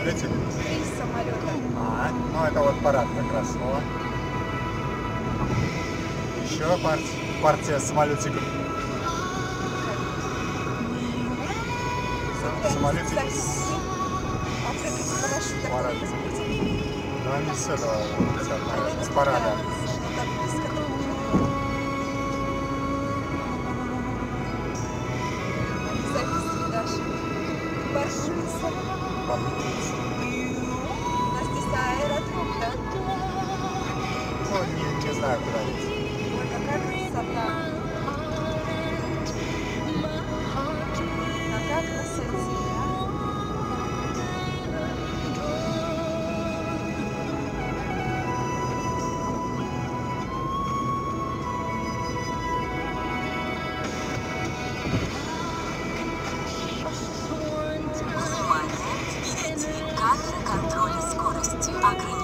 самолетик? 3 самолета. Ну это вот парад как раз. О. Еще партия самолетиков. Самолетики с парада. Но они с этого летят, наверное, с парада. У нас здесь аэродром, да? Ну, не знаю, куда идти. Ой, какая красота. Какая красота. Внимание! Впереди камеры контроля скорости.